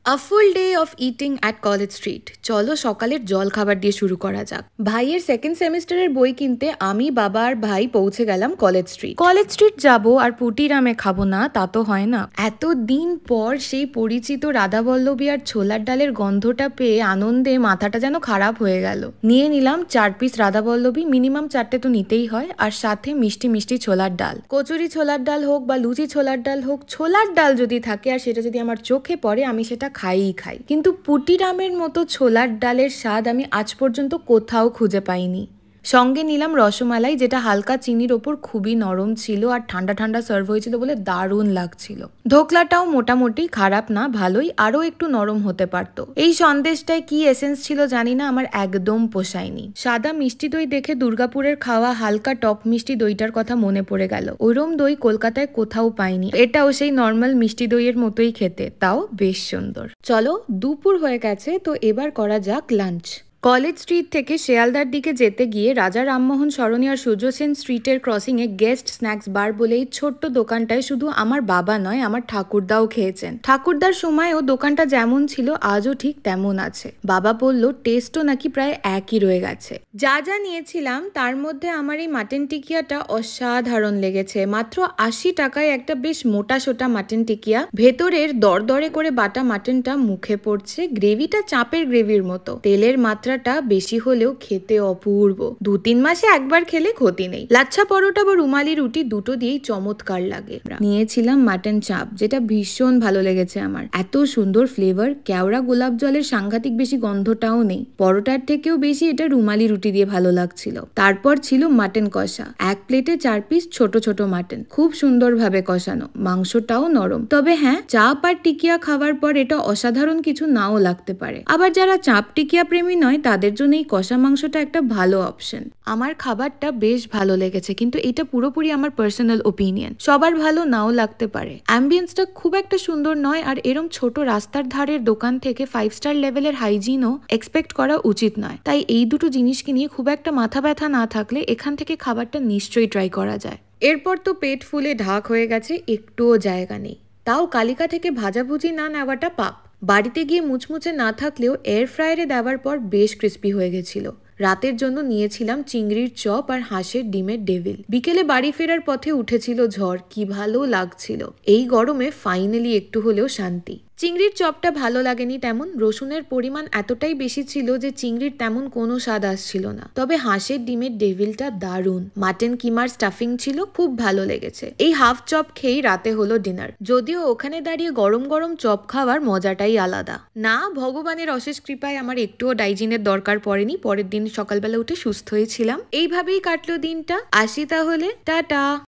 A full day of eating at College Street. চলো সকালের জল খাবার দিয়ে শুরু করা যাক। ভাইয়ের সেকেন্ড সেমিস্টারের বই কিনতে আমি, বাবা আর ভাই পৌঁছে গেলাম কলেজ স্ট্রিট। কলেজ স্ট্রিট যাবো আর পুটিরামে খাবো না তা তো হয় না। এতদিন পর সেই পরিচিত রাধাবল্লভী আর ছোলার ডালের গন্ধটা পেয়ে আনন্দে মাথাটা যেন খারাপ হয়ে গেল। নিয়ে নিলাম 4 পিস রাধাবল্লভী, মিনিমাম 4টে তো নিতেই হয়, আর সাথে মিষ্টি মিষ্টি ছোলার ডাল। কচুরি ছোলার ডাল হোক বা লুচি ছোলার ডাল হোক, ছোলার ডাল যদি থাকে আর সেটা যদি আমার চোখে পড়ে আমি সেটা খাই। কিন্তু পুটিরামের মতো ছোলার ডালের স্বাদ আমি আজ পর্যন্ত কোথাও খুঁজে পাইনি। সঙ্গে নিলাম রসমালাই, যেটা হালকা চিনির ওপর খুবই নরম ছিল আর ঠান্ডা ঠান্ডা সার্ভ হয়েছিল বলে দারুণ লাগছিল। ধোকলাটাও মোটামুটি খারাপ না, ভালোই, আরো একটু নরম হতে পারতো। এই সন্দেশটায় কি এসেন্স ছিল জানি না, আমার একদম পোষায়নি। সাদা মিষ্টি দই দেখে দুর্গাপুরের খাওয়া হালকা টক মিষ্টি দইটার কথা মনে পড়ে গেল। ওইরম দই কলকাতায় কোথাও পাইনি। এটাও সেই নর্মাল মিষ্টি দইয়ের মতোই খেতে, তাও বেশ সুন্দর। চলো, দুপুর হয়ে গেছে, তো এবার করা যাক লাঞ্চ। কলেজ স্ট্রিট থেকে শিয়ালদার দিকে যেতে গিয়ে রাজা রামমোহন সরণি আর সূর্য সেন স্ট্রিটের ক্রসিংয়ে গেস্ট স্ন্যাক্স বার বলে এই ছোট্ট দোকানটায় শুধু আমার বাবা নয়, আমার ঠাকুরদাও খেয়েছেন। ঠাকুরদার সময়ও দোকানটা যেমন ছিল আজও ঠিক তেমন আছে। বাবা বলল টেস্টও নাকি প্রায় একই রয়ে গেছে। যা যা নিয়েছিলাম তার মধ্যে আমার এই মাটন টিকিয়াটা অসাধারণ লেগেছে। মাত্র 80 টাকায় একটা বেশ মোটা সোটা মাটন টিকিয়া। ভেতরের দরদরে করে বাটা মাটনটা মুখে পড়ছে, গ্রেভিটা চাপের গ্রেভির মতো। তেলের মাত্রা বেশি হলেও খেতে অপূর্ব। 2-3 মাসে একবার খেলে ক্ষতি নেই। লাচ্ছা পরোটা বা রুমালি রুটি দুটো দিয়েই চমৎকার লাগে। নিয়েছিলাম মাটন চাপ, যেটা ভীষণ ভালো লেগেছে আমার। এত সুন্দর ফ্লেভার, কেওড়া গোলাপ জলের সাংঘাতিক বেশি গন্ধটাও নেই। পরোটার থেকেও বেশি এটা রুমালি রুটি দিয়ে ভালো লাগছিল। তারপর ছিল মাটন কষা, 1 প্লেটে 4 পিস ছোট ছোট মাটন, খুব সুন্দরভাবে কষানো, মাংসটাও নরম। তবে হ্যাঁ, চাপ আর টিকিয়া খাওয়ার পর এটা অসাধারণ কিছু নাও লাগতে পারে। আবার যারা চাপ টিকিয়া প্রেমী নয় তাদের জন্য এই কষা মাংসটা একটা ভালো অপশন। আমার খাবারটা বেশ ভালো লেগেছে, কিন্তু এটা পুরোপুরি আমার পার্সোনাল ওপিনিয়ন, সবার ভালো নাও লাগতে পারে। অ্যাম্বিয়েন্সটা খুব একটা সুন্দর নয়, আর এরম ছোট রাস্তার ধারের দোকান থেকে 5 স্টার লেভেলের হাইজিনও এক্সপেক্ট করা উচিত নয়। তাই এই দুটো জিনিসকে নিয়ে খুব একটা মাথা ব্যথা না থাকলে এখান থেকে খাবারটা নিশ্চয়ই ট্রাই করা যায়। এরপর তো পেট ফুলে ঢাক হয়ে গেছে, একটুও জায়গা নেই। তাও কালিকা থেকে ভাজাভুজি না নেওয়াটা পাপ। বাড়িতে গিয়ে মুচমুচে না থাকলেও এয়ার ফ্রায়ারে দেওয়ার পর বেশ ক্রিস্পি হয়ে গেছিল। রাতের জন্য নিয়েছিলাম চিংড়ির চপ আর হাঁসের ডিমের ডেভিল। বিকেলে বাড়ি ফেরার পথে উঠেছিল ঝড়, কি ভালো লাগছিল। এই গরমে ফাইনালি একটু হলেও শান্তি। চিংড়ির চপটা ভালো লাগেনি তেমন, রসুনের পরিমাণ এতটাই বেশি ছিল যে চিংড়ির তেমন কোনো স্বাদ আসছিল না। তবে হাঁসের ডিমের ডেভিলটা দারুণ। মাটন কিমার স্টাফিং ছিল, খুব ভালো লেগেছে। এই হাফ চপ খেয়েই রাতে হলো ডিনার, যদিও ওখানে দাঁড়িয়ে গরম গরম চপ খাওয়ার মজাটাই আলাদা। না, ভগবানের অশেষ কৃপায় আমার একটুও ডাইজিনের দরকার পড়েনি। পরের দিন সকালবেলা উঠে সুস্থ হয়েছিলাম। এইভাবেই কাটলো দিনটা। আসি তাহলে, টাটা।